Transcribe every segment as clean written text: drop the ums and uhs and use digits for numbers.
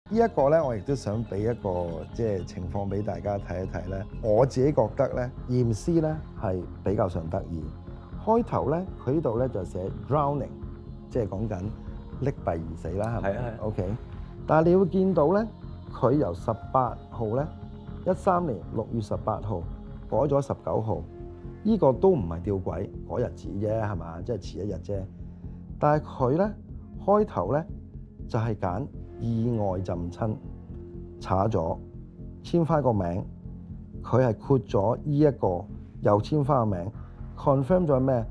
呢一個咧，我亦都想俾一個即係情況俾大家睇一睇咧。我自己覺得咧，驗屍咧係比較上得意。開頭咧，佢呢度咧就寫 drowning， 即係講緊溺斃而死啦，係咪？ 係啊係啊。 OK， 但係你會見到咧，佢由18號咧，13年6月18號改咗19號，呢個都唔係吊詭嗰日子啫，係嘛？即係遲一日啫。但係佢咧開頭咧就係揀意外浸親，查咗簽翻個名，佢係括咗呢一個，又簽翻個名 ，confirm 咗咩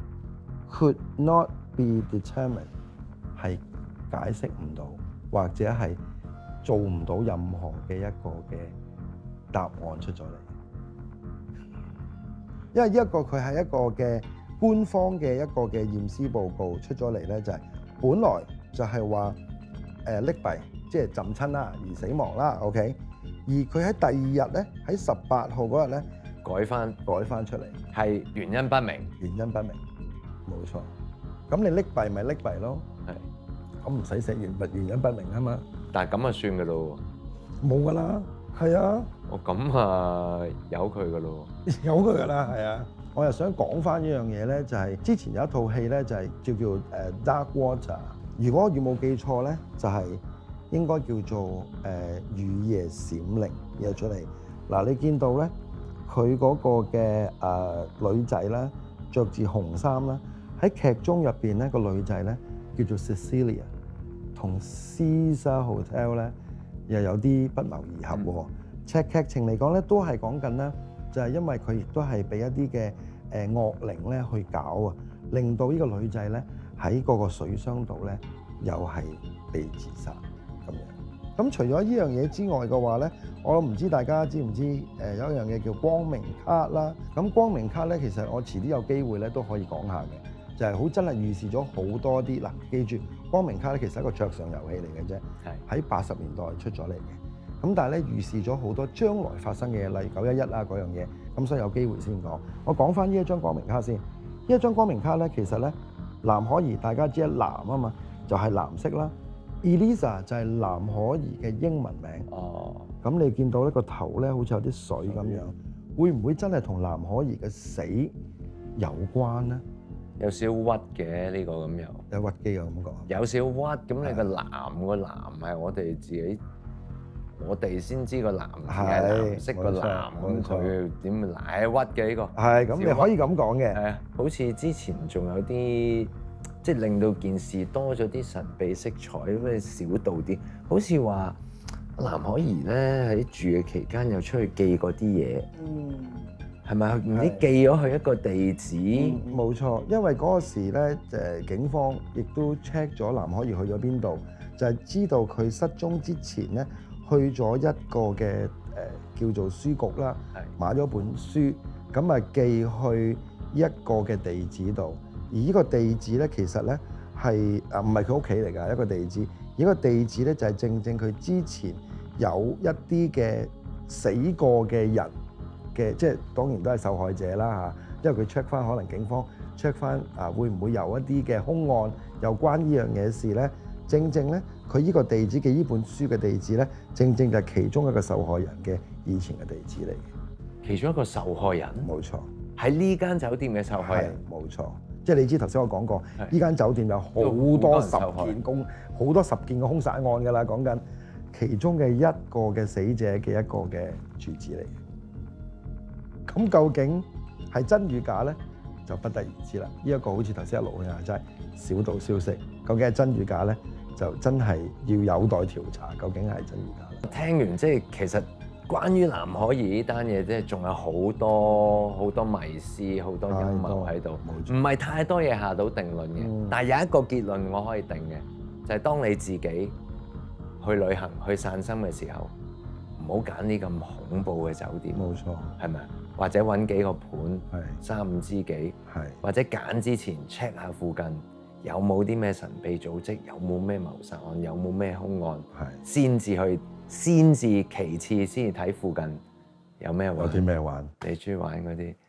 ？Could not be determined， 係解釋唔到，或者係做唔到任何嘅一個嘅答案出咗嚟。因為呢一個佢係一個嘅官方嘅一個嘅驗屍報告出咗嚟咧，就係本來就係話溺斃，即係浸親啦而死亡啦。OK， 而佢喺第二日咧，喺18號嗰日咧改翻出嚟， 係原因不明， 原因不明，冇錯。咁你溺斃咪溺斃咯， 係咁唔使寫原因不明啊嘛。 但係咁啊算㗎咯喎， 冇㗎啦，係啊， 哦咁啊由佢㗎咯喎， 有佢㗎啦，係啊。我又想講翻一樣嘢咧，就係之前有一套戲咧，就係叫 Dark Water。如果我冇記錯咧，就係應該叫做雨夜閃靈嘢出嚟。嗱，你見到咧，佢嗰個嘅女仔啦，着住紅衫啦，喺劇中入邊咧個女仔咧叫做 Cecilia， 同 Caesar Hotel 咧又有啲不謀而合喎。劇情嚟講咧，都係講緊咧，就係因為佢亦都係俾一啲嘅惡靈咧去搞啊，令到呢個女仔咧喺嗰個水箱度咧又係被自殺咁樣。咁除咗呢樣嘢之外嘅話咧，我唔知大家知唔知有一樣嘢叫光明卡啦。咁光明卡咧，其實我遲啲有機會咧都可以講下嘅，就係好真係預示咗好多啲嗱。記住光明卡咧，其實係一個桌上遊戲嚟嘅啫，喺80年代出咗嚟嘅。咁但係咧預示咗好多將來發生嘅嘢，例如911啊嗰樣嘢，咁所以有機會先講。我講翻呢一張光明卡先，呢一張光明卡咧，其實咧藍可兒大家知係藍啊嘛，就係藍色啦。Elisa 就係藍可兒嘅英文名。 哦， 咁你見到呢個頭咧好似有啲水咁樣，會唔會真係同藍可兒嘅死有關咧？ 有少屈嘅呢個咁又有屈機嘅感覺。 有少屈，咁你個藍係我哋自己。我哋先知個藍係藍色個藍，咁佢點奶屈嘅呢個？係咁，你可以咁講嘅。係啊，好似之前仲有啲即係令到件事多咗啲神秘色彩，咩小道啲？好似話藍可兒咧喺住嘅期間又出去寄過啲嘢，係咪唔知寄咗去一個地址？ 冇錯，因為嗰個時咧警方亦都 check 咗藍可兒去咗邊度，就係知道佢失蹤之前咧。去咗一個嘅叫做書局啦，買咗本書，咁啊寄去一個嘅地址度。而呢個地址咧，其實咧係唔係佢屋企嚟㗎一個地址。而呢個地址咧就係正正佢之前有一啲嘅死過嘅人嘅，即係當然都係受害者啦嚇。因為佢 check 翻，可能警方 check 翻會唔會有一啲嘅兇案有關呢樣嘢事咧？正正咧。佢呢個地址嘅呢本書嘅地址咧，正正就係其中一個受害人嘅以前嘅地址嚟嘅。 其中一個受害人，冇錯，喺呢間酒店嘅受害人， 冇錯。即係你知頭先我講過，呢間酒店有好多十件嘅兇殺案㗎啦，講緊其中嘅一個嘅死者嘅一個嘅住址嚟嘅。咁究竟係真與假咧，就不得而知啦。呢一個好似頭先阿盧嘅話齋小道消息，究竟係真與假咧？就真係要有待調查，究竟係真與假。 聽完即係其實關於藍可兒呢單嘢，即係仲有好多迷思、好多陰謀喺度，唔係太多嘢下到定論嘅。但係有一個結論我可以定嘅，就係當你自己去旅行、去散心嘅時候，唔好揀啲咁恐怖嘅酒店。冇錯，係咪？或者揾幾個盤，3、5知己，或者揀之前 check 下附近。有冇啲咩神秘組織？有冇咩謀殺案？有冇咩兇案？先至其次先至睇附近有咩玩。有啲咩玩？你中意玩嗰啲？